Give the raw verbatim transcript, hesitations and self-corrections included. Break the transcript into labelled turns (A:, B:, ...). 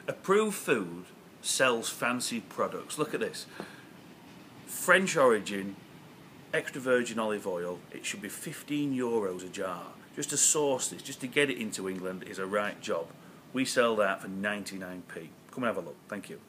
A: Approved Food sells fancy products. Look at this. French origin, extra virgin olive oil. It should be fifteen euros a jar. Just to source this, just to get it into England is a right job. We sell that for ninety-nine p. Come and have a look. Thank you.